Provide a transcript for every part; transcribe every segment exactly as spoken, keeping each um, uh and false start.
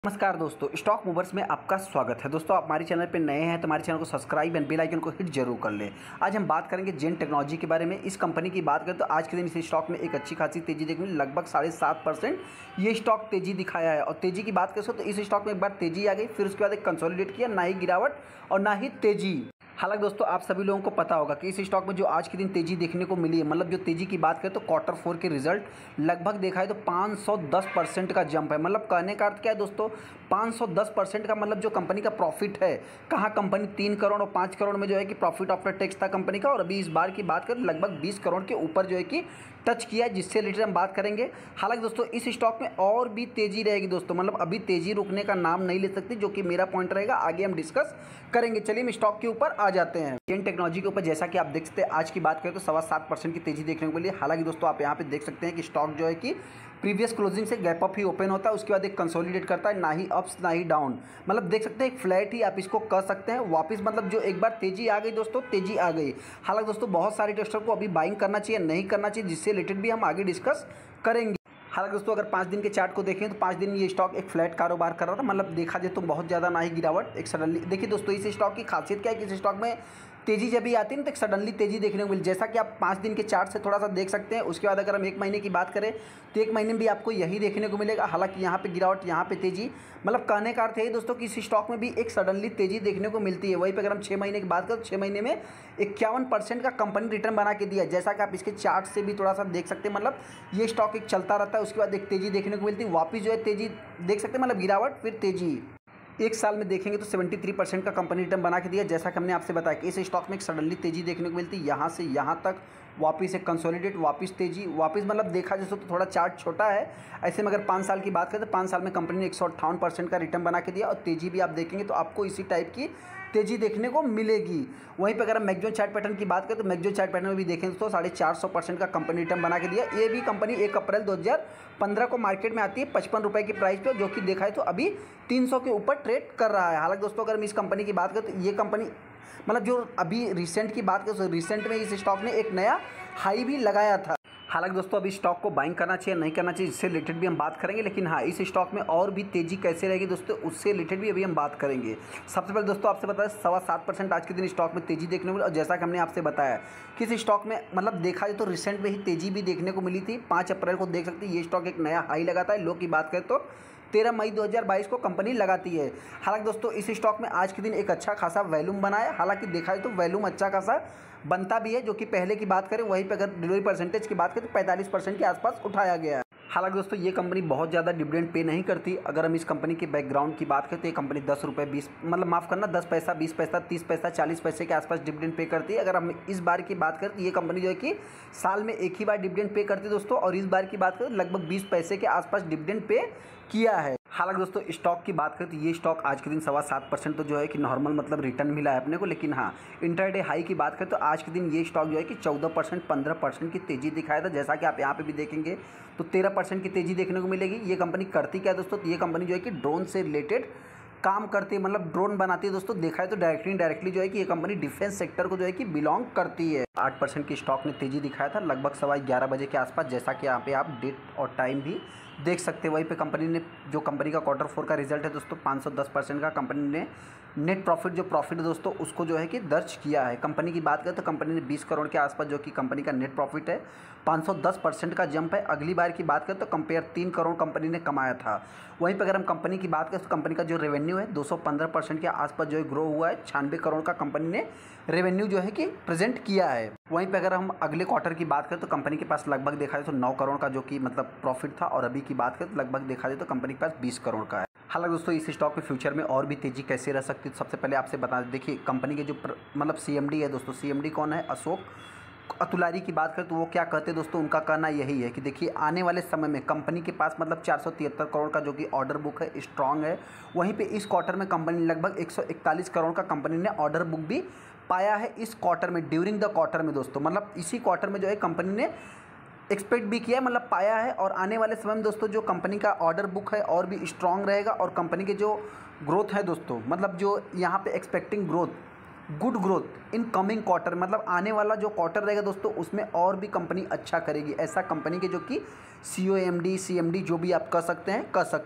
नमस्कार दोस्तों, stock movers में आपका स्वागत है। दोस्तों, आप हमारे चैनल पर नए हैं तो हमारे चैनल को सब्सक्राइब एंड बेल आइकन को हिट जरूर कर लें। आज हम बात करेंगे जेन टेक्नोलॉजी के बारे में। इस कंपनी की बात करें तो आज के दिन इस स्टॉक में एक अच्छी खासी तेजी देखने मिली, लगभग साढ़े सात परसेंट ये स्टॉक तेजी दिखाया है। और तेजी की बात करें तो इस स्टॉक में एक बार तेजी आ गई, फिर उसके बाद एक कंसोलिडेट किया, ना ही गिरावट और ना ही तेजी। हालांकि दोस्तों, आप सभी लोगों को पता होगा कि इस स्टॉक में जो आज के दिन तेजी देखने को मिली है, मतलब जो तेजी की बात करें तो क्वार्टर फोर के रिजल्ट लगभग देखा है तो पाँच सौ दस परसेंट का जंप है। मतलब कहने का अर्थ क्या है दोस्तों, पाँच सौ दस परसेंट का मतलब जो कंपनी का प्रॉफिट है, कहाँ कंपनी तीन करोड़ और पाँच करोड़ में जो है कि प्रॉफिट आफ्टर टैक्स था कंपनी का, और अभी इस बार की बात करें लगभग बीस करोड़ के ऊपर जो है कि टच किया है, जिससे रिलेटेड हम बात करेंगे। हालांकि दोस्तों, इस स्टॉक में और भी तेजी रहेगी दोस्तों, मतलब अभी तेजी रुकने का नाम नहीं ले सकती, जो कि मेरा पॉइंट रहेगा, आगे हम डिस्कस करेंगे। चलिए हम स्टॉक के ऊपर आ जाते हैं। जेन टेक्नोलॉजी के ऊपर जैसा कि आप देख सकते हैं, आज की बात करें तो सवा सात परसेंट की तेजी देखने को मिली। हालांकि दोस्तों, आप यहाँ पे देख सकते हैं कि स्टॉक जो है कि प्रीवियस क्लोजिंग से गैप अप ही ओपन होता है, उसके बाद एक कंसोलिडेट करता है, ना ही अप्स ना ही डाउन। मतलब देख सकते हैं एक फ्लैट ही आप इसको कह सकते हैं वापस, मतलब जो एक बार तेजी आ गई दोस्तों, तेजी आ गई। हालांकि दोस्तों, बहुत सारे इन्वेस्टर को अभी बाइंग करना चाहिए, नहीं करना चाहिए, जिससे रिलेटेड भी हम आगे डिस्कस करेंगे। हालांकि दोस्तों, अगर पाँच दिन के चार्ट को देखें तो पाँच दिन ये स्टॉक एक फ्लैट कारोबार कर रहा था, मतलब देखा जाए तो बहुत ज़्यादा ना ही गिरावट, एक सडनली। देखिए दोस्तों, इस स्टॉक की खासियत क्या है कि इस स्टॉक में तेजी जब भी आती है ना तो एक सडनली तेजी देखने को मिली, जैसा कि आप पाँच दिन के चार्ट से थोड़ा सा देख सकते हैं। उसके बाद अगर हम एक महीने की बात करें तो एक महीने में भी आपको यही देखने को मिलेगा। हालांकि यहाँ पे गिरावट, यहाँ पे तेजी, मतलब कहने का अर्थ है दोस्तों कि इस स्टॉक में भी एक सडनली तेजी देखने को मिलती है। वहीं पे अगर हम छः महीने की बात करें तो छः महीने में इक्यावन परसेंट का कंपनी रिटर्न बना के दिया, जैसा कि आप इसके चार्ट से भी थोड़ा सा देख सकते हैं। मतलब ये स्टॉक एक चलता रहता है, उसके बाद एक तेजी देखने को मिलती है, वापस जो है तेजी देख सकते हैं, मतलब गिरावट फिर तेजी। एक साल में देखेंगे तो तिहत्तर परसेंट का कंपनी रिटर्न बना के दिया, जैसा कि हमने आपसे बताया कि इस स्टॉक में एक सडनली तेजी देखने को मिलती है, यहाँ से यहाँ तक वापस एक कंसोलिडेट, वापस तेजी, वापस, मतलब देखा जाए तो थोड़ा चार्ट छोटा है। ऐसे में अगर पाँच साल की बात करें तो पाँच साल में कंपनी ने एक सौ अट्ठावन परसेंट का रिटर्न बना के दिया, और तेजी भी आप देखेंगे तो आपको इसी टाइप की तेजी देखने को मिलेगी। वहीं पर अगर हम मैक्सिमम चार्ट पैटर्न की बात करें तो मैक्सिमम चार्ट पैटर्न में भी देखें तो साढ़े चार सौ परसेंट का कंपनी रिटर्न बना के दिया। ये भी कंपनी एक अप्रैल दो हज़ार पंद्रह को मार्केट में आती है पचपन रुपये की प्राइस पे, जो कि देखा है तो अभी तीन सौ के ऊपर ट्रेड कर रहा है। हालांकि दोस्तों, अगर हम इस कंपनी की बात करें तो ये कंपनी, मतलब जो अभी रिसेंट की बात करें तो रिसेंट में इस स्टॉक ने एक नया हाई भी लगाया था। हालांकि दोस्तों, अभी स्टॉक को बाइंग करना चाहिए नहीं करना चाहिए, इससे रिलेटेड भी हम बात करेंगे। लेकिन हाँ, इस स्टॉक में और भी तेजी कैसे रहेगी दोस्तों, उससे रिलेटेड भी अभी हम बात करेंगे। सबसे पहले दोस्तों आपसे बताया सवा सात परसेंट आज के दिन स्टॉक में तेजी देखने को मिली, और जैसा कि हमने आपसे बताया कि इस स्टॉक में, मतलब देखा जाए तो रिसेंट में ही तेजी भी देखने को मिली थी। पाँच अप्रैल को देख सकते हैं ये स्टॉक एक नया हाई लगाता है। लो की बात करें तो तेरह मई दो हज़ार बाईस को कंपनी लगाती है। हालांकि दोस्तों, इस स्टॉक में आज के दिन एक अच्छा खासा वैल्यूम बना है। हालांकि देखा जाए तो वैल्यूम अच्छा खासा बनता भी है, जो कि पहले की बात करें वहीं पे अगर डिलीवरी परसेंटेज की बात करें तो पैंतालीस परसेंट के आसपास उठाया गया है। हालांकि दोस्तों, ये कंपनी बहुत ज़्यादा डिविडेंड पे नहीं करती। अगर हम इस कंपनी के बैकग्राउंड की बात करें तो ये कंपनी दस रुपये बीस, मतलब माफ़ करना दस पैसा, बीस पैसा, तीस पैसा, चालीस पैसे के आसपास डिविडेंड पे करती है। अगर हम इस बार की बात करें तो ये कंपनी जो है कि साल में एक ही बार डिविडेंड पे करती है दोस्तों, और इस बार की बात करें लगभग बीस पैसे के आसपास डिविडेंड पे किया है। हालांकि दोस्तों, स्टॉक की बात करें तो ये स्टॉक आज के दिन सवा सात परसेंट तो जो है कि नॉर्मल, मतलब रिटर्न मिला है अपने को। लेकिन हाँ, इंटरडे हाई की बात करें तो आज के दिन ये स्टॉक जो है कि चौदह परसेंट पंद्रह परसेंट की तेजी दिखाया था, जैसा कि आप यहाँ पे भी देखेंगे तो तेरह परसेंट की तेजी देखने को मिलेगी। ये कंपनी करती क्या है दोस्तों, तो ये कंपनी जो है कि ड्रोन से रिलेटेड काम करती है, मतलब ड्रोन बनाती है दोस्तों। देखा है तो डायरेक्टली डायरेक्टली जो है कि ये कंपनी डिफेंस सेक्टर को जो है कि बिलोंग करती है। आठ परसेंट की स्टॉक ने तेजी दिखाया था लगभग सवा ग्यारह बजे के आसपास, जैसा कि यहाँ पे आप डेट और टाइम भी देख सकते हैं। वहीं पे कंपनी ने, जो कंपनी का क्वार्टर फोर का रिजल्ट है दोस्तों, पाँच सौ दस परसेंट का कंपनी ने नेट प्रॉफिट, जो प्रॉफिट है दोस्तों, उसको जो है कि दर्ज किया है। कंपनी की बात करें तो कंपनी ने बीस करोड़ के आसपास जो कि कंपनी का नेट प्रॉफिट है, पाँच सौ दस परसेंट का जंप है। अगली बार की बात करें तो कंपेयर तीन करोड़ कंपनी ने कमाया था। वहीं पर अगर हम कंपनी की बात करें तो कंपनी का जो रेवेन्यू है दो सौ पंद्रह परसेंट के आसपास जो है ग्रो हुआ है। छियानवे करोड़ का कंपनी ने रेवेन्यू जो है कि प्रेजेंट किया है। वहीं पे अगर हम अगले क्वार्टर की बात करें तो कंपनी के पास लगभग देखा जाए तो नौ करोड़ का जो कि मतलब प्रॉफिट था, और अभी की बात करें तो लगभग देखा जाए तो कंपनी के पास बीस करोड़ का है। हालांकि दोस्तों, इस स्टॉक के फ्यूचर में और भी तेजी कैसे रह सकती है, सबसे पहले आपसे बता दें, देखिए कंपनी के जो मतलब सीएमडी है दोस्तों, सीएमडी कौन है, अशोक अतुलारी की बात करें तो वो क्या कहते हैं दोस्तों, उनका कहना यही है कि देखिए आने वाले समय में कंपनी के पास मतलब चार सौ तिहत्तर करोड़ का जो कि ऑर्डर बुक है, स्ट्रांग है। वहीं पे इस क्वार्टर में कंपनी लगभग एक सौ इकतालीस करोड़ का कंपनी ने ऑर्डर बुक भी पाया है इस क्वार्टर में, ड्यूरिंग द क्वार्टर में दोस्तों, मतलब इसी क्वार्टर में जो है कंपनी ने एक्सपेक्ट भी किया है, मतलब पाया है। और आने वाले समय में दोस्तों जो कंपनी का ऑर्डर बुक है और भी स्ट्रांग रहेगा, और कंपनी के जो ग्रोथ है दोस्तों, मतलब जो यहाँ पे expecting growth, good growth in coming quarter, मतलब आने वाला जो क्वार्टर रहेगा दोस्तों उसमें और भी कंपनी अच्छा करेगी, ऐसा कंपनी के जो कि सीईओ, एमडी, सीएमडी जो भी आप कह सकते हैं कह सकते हैं।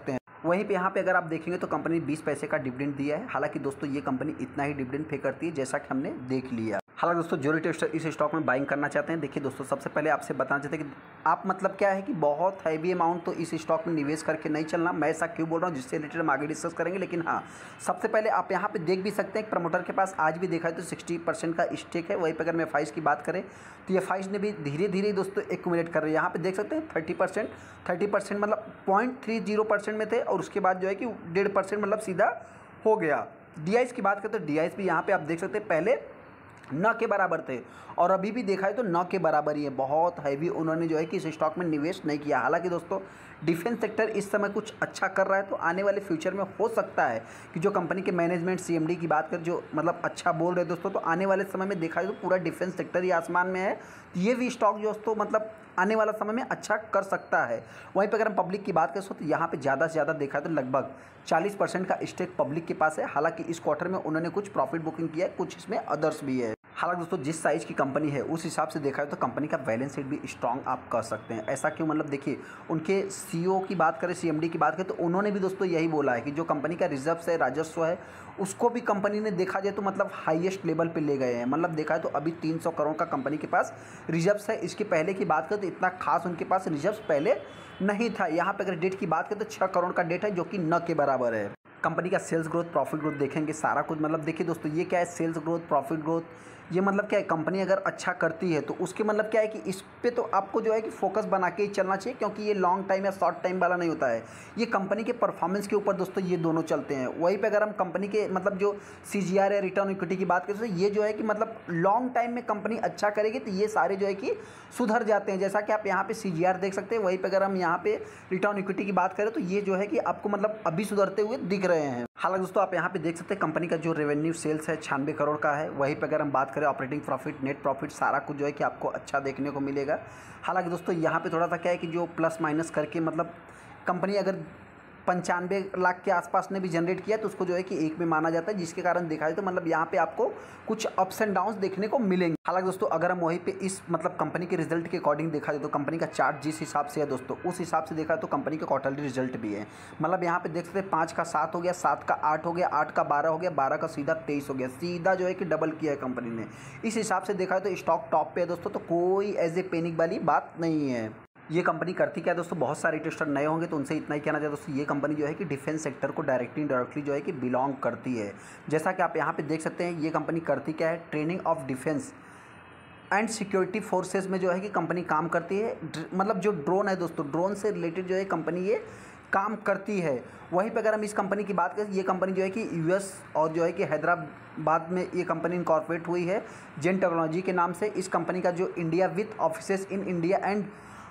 वहीं पे यहाँ पे अगर आप देखेंगे तो कंपनी बीस पैसे का डिविडेंड दिया है। हालांकि दोस्तों ये कंपनी इतना ही डिविडेंड पे करती है जैसा कि हमने देख लिया। हालांकि दोस्तों जो रिटेलर इस स्टॉक में बाइंग करना चाहते हैं, देखिए दोस्तों सबसे पहले आपसे बताना चाहते हैं कि आप मतलब क्या है कि बहुत हैवी अमाउंट तो इस स्टॉक में निवेश करके नहीं चलना। मैं ऐसा क्यों बोल रहा हूँ जिससे रिलेटेड हम आगे डिस्कस करेंगे। लेकिन हाँ, सबसे पहले आप यहाँ पे देख भी सकते हैं प्रमोटर के पास आज भी देखा है तो सिक्सटी परसेंट का स्टेक है। वहीं पर अगर मैं फाइज की बात करें तो ये फाइज ने भी धीरे धीरे दोस्तों एक्यूमुलेट कर रहे हैं। यहाँ पे देख सकते हैं थर्टी परसेंट थर्टी परसेंट मतलब पॉइंट थ्री जीरो परसेंट में थे और उसके बाद जो है कि डेढ़ परसेंट मतलब सीधा हो गया। डी आईज की बात करें तो डी आईज भी यहाँ पे आप देख सकते हैं पहले न के बराबर थे और अभी भी देखा है तो न के बराबर ही है। बहुत हैवी उन्होंने जो है कि इस स्टॉक में निवेश नहीं किया। हालांकि दोस्तों डिफेंस सेक्टर इस समय कुछ अच्छा कर रहा है तो आने वाले फ्यूचर में हो सकता है कि जो कंपनी के मैनेजमेंट सीएमडी की बात कर जो मतलब अच्छा बोल रहे दोस्तों, तो आने वाले समय में देखा जाए तो पूरा डिफेंस सेक्टर ही आसमान में है। तो ये भी स्टॉक दोस्तों मतलब आने वाला समय में अच्छा कर सकता है। वहीं पर अगर हम पब्लिक की बात करें तो यहाँ पे ज़्यादा से ज़्यादा देखा है तो लगभग चालीस परसेंट का स्टेक पब्लिक के पास है। हालांकि इस क्वार्टर में उन्होंने कुछ प्रॉफिट बुकिंग किया है, कुछ इसमें अदर्स भी है। हालांकि दोस्तों जिस साइज़ की कंपनी है उस हिसाब से देखा है तो कंपनी का बैलेंस शीट भी स्ट्रांग आप कर सकते हैं। ऐसा क्यों, मतलब देखिए उनके सीईओ की बात करें, सीएमडी की बात करें तो उन्होंने भी दोस्तों यही बोला है कि जो कंपनी का रिजर्व है, राजस्व है, उसको भी कंपनी ने देखा जाए तो मतलब हाईएस्ट लेवल पे ले गए हैं। मतलब देखा है तो अभी तीन सौ करोड़ का कंपनी के पास रिजर्व है। इसके पहले की बात करें तो इतना खास उनके पास रिजर्व पहले नहीं था। यहाँ पे अगर डेट की बात करें तो छः करोड़ का डेट है जो कि न के बराबर है। कंपनी का सेल्स ग्रोथ, प्रॉफिट ग्रोथ देखेंगे सारा कुछ। मतलब देखिए दोस्तों ये क्या है, सेल्स ग्रोथ, प्रॉफिट ग्रोथ, ये मतलब क्या है, कंपनी अगर अच्छा करती है तो उसके मतलब क्या है कि इस पे तो आपको जो है कि फोकस बना के ही चलना चाहिए, क्योंकि ये लॉन्ग टाइम या शॉर्ट टाइम वाला नहीं होता है। ये कंपनी के परफॉर्मेंस के ऊपर दोस्तों ये दोनों चलते हैं। वहीं पे अगर हम कंपनी के मतलब जो सीजीआर या रिटर्न इक्विटी की बात करें तो ये जो है कि मतलब लॉन्ग टाइम में कंपनी अच्छा करेगी तो ये सारे जो है कि सुधर जाते हैं। जैसा कि आप यहाँ पे सीजीआर देख सकते हैं। वहीं पर अगर हम यहाँ पे रिटर्न इक्विटी की बात करें तो ये जो है कि आपको मतलब अभी सुधरते हुए दिख रहे हैं। हालांकि दोस्तों आप यहाँ पे देख सकते हैं कंपनी का जो रेवेन्यू सेल्स है छियानवे करोड़ का है। वहीं पे अगर हम बात करें ऑपरेटिंग प्रॉफिट, नेट प्रॉफिट, सारा कुछ जो है कि आपको अच्छा देखने को मिलेगा। हालांकि दोस्तों यहाँ पे थोड़ा सा क्या है कि जो प्लस माइनस करके मतलब कंपनी अगर पंचानवे लाख के आसपास ने भी जनरेट किया तो उसको जो है कि एक में माना जाता है, जिसके कारण देखा जाए तो मतलब यहाँ पे आपको कुछ अप्स एंड डाउन्स देखने को मिलेंगे। हालांकि दोस्तों अगर हम वहीं पे इस मतलब कंपनी के रिजल्ट के अकॉर्डिंग देखा जाए तो कंपनी का चार्ट जिस हिसाब से है दोस्तों उस हिसाब से देखा तो कंपनी का क्वार्टरली रिजल्ट भी है। मतलब यहाँ पे देख सकते हैं पाँच का सात हो गया, सात का आठ हो गया, आठ का बारह हो गया, बारह का सीधा तेईस हो गया। सीधा जो है कि डबल किया है कंपनी ने। इस हिसाब से देखा तो स्टॉक टॉप पे है दोस्तों, तो कोई एज ए पैनिक वाली बात नहीं है। ये कंपनी करती क्या है दोस्तों, बहुत सारे इन्वेस्टर नए होंगे तो उनसे इतना ही कहना चाहिए दोस्तों, ये कंपनी जो है कि डिफेंस सेक्टर को डायरेक्टली डायरेक्टली जो है कि बिलोंग करती है। जैसा कि आप यहाँ पे देख सकते हैं ये कंपनी करती क्या है, training of defence and security forces में जो है कि कंपनी काम करती है। मतलब जो ड्रोन है दोस्तों, ड्रोन से रिलेटेड जो है कंपनी ये काम करती है। वहीं पर अगर हम इस कंपनी की बात करें, ये कंपनी जो है कि यूएस और जो है कि हैदराबाद में ये कंपनी इनकॉर्पोरेट हुई है जेन टेक्नोलॉजी के नाम से। इस कंपनी का जो India with offices in India and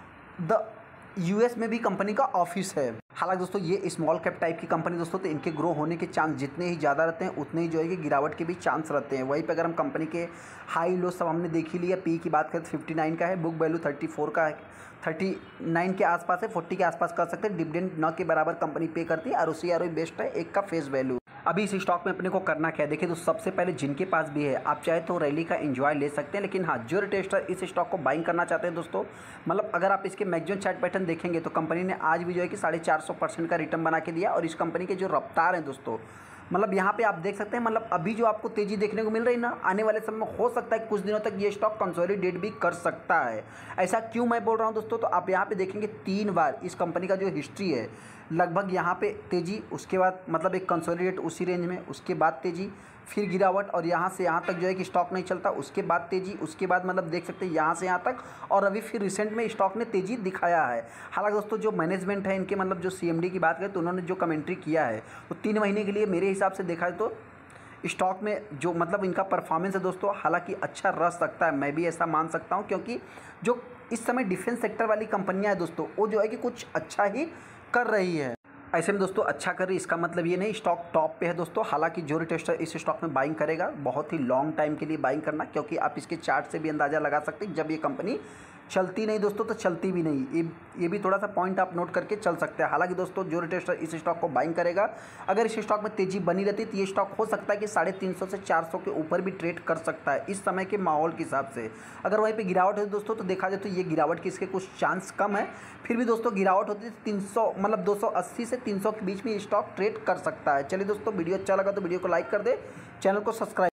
the US में भी कंपनी का ऑफिस है। हालांकि दोस्तों ये स्मॉल कैप टाइप की कंपनी दोस्तों, तो इनके ग्रो होने के चांस जितने ही ज़्यादा रहते हैं उतने ही जो है कि गिरावट के भी चांस रहते हैं। वहीं पे अगर हम कंपनी के हाई लो सब हमने देख ही लिया। पी की बात करें तो फिफ्टी नाइन का है, बुक वैल्यू थर्टी फोर का है, थर्टी नाइन के आसपास है, फोर्टी के आसपास कर सकते हैं। डिविडेंड न के बराबर कंपनी पे करती है। आरओसी आरओई बेस्ट है, एक का फेस वैल्यू। अभी इस स्टॉक में अपने को करना क्या है, देखिए तो सबसे पहले जिनके पास भी है आप चाहे तो रैली का एंजॉय ले सकते हैं। लेकिन हाँ, जो रिटेलर इस स्टॉक को बाइंग करना चाहते हैं दोस्तों, मतलब अगर आप इसके मैक्सिमम चार्ट पैटर्न देखेंगे तो कंपनी ने आज भी जो है कि साढ़े चार सौ परसेंट का रिटर्न बना के दिया। और इस कंपनी के जो रफ्तार हैं दोस्तों, मतलब यहाँ पे आप देख सकते हैं, मतलब अभी जो आपको तेजी देखने को मिल रही है ना, आने वाले समय में हो सकता है कुछ दिनों तक ये स्टॉक कंसोलिडेट भी कर सकता है। ऐसा क्यों मैं बोल रहा हूँ दोस्तों, तो आप यहाँ पे देखेंगे तीन बार इस कंपनी का जो हिस्ट्री है, लगभग यहाँ पे तेजी, उसके बाद मतलब एक कंसोलिडेट उसी रेंज में, उसके बाद तेजी, फिर गिरावट, और यहाँ से यहाँ तक जो है कि स्टॉक नहीं चलता, उसके बाद तेजी, उसके बाद मतलब देख सकते हैं यहाँ से यहाँ तक, और अभी फिर रिसेंट में स्टॉक ने तेजी दिखाया है। हालांकि दोस्तों जो मैनेजमेंट है इनके, मतलब जो सीएमडी की बात करें तो उन्होंने जो कमेंट्री किया है तो तीन महीने के लिए मेरे हिसाब से देखा है तो स्टॉक में जो मतलब इनका परफॉर्मेंस है दोस्तों, हालांकि अच्छा रह सकता है, मैं भी ऐसा मान सकता हूँ। क्योंकि जो इस समय डिफेंस सेक्टर वाली कंपनियाँ हैं दोस्तों, वो जो है कि कुछ अच्छा ही कर रही है। ऐसे में दोस्तों अच्छा कर रही, इसका मतलब ये नहीं स्टॉक टॉप पे है दोस्तों। हालांकि जो रिटेलर इस स्टॉक में बाइंग करेगा बहुत ही लॉन्ग टाइम के लिए बाइंग करना, क्योंकि आप इसके चार्ट से भी अंदाज़ा लगा सकते हैं जब ये कंपनी चलती नहीं दोस्तों तो चलती भी नहीं, ये ये भी थोड़ा सा पॉइंट आप नोट करके चल सकते हैं। हालांकि दोस्तों जो रिटेलर इस स्टॉक को बाइंग करेगा, अगर इस स्टॉक में तेजी बनी रहती तो ये स्टॉक हो सकता है कि साढ़े तीन सौ से चार सौ के ऊपर भी ट्रेड कर सकता है इस समय के माहौल के हिसाब से। अगर वहीं पे गिरावट है दोस्तों तो देखा जाए तो ये गिरावट की इसके कुछ चांस कम है, फिर भी दोस्तों गिरावट होती है तीन सौ मतलब दो सौ अस्सी से तीन सौ के बीच में स्टॉक ट्रेड कर सकता है। चलिए दोस्तों, वीडियो अच्छा लगा तो वीडियो को लाइक कर दे, चैनल को सब्सक्राइब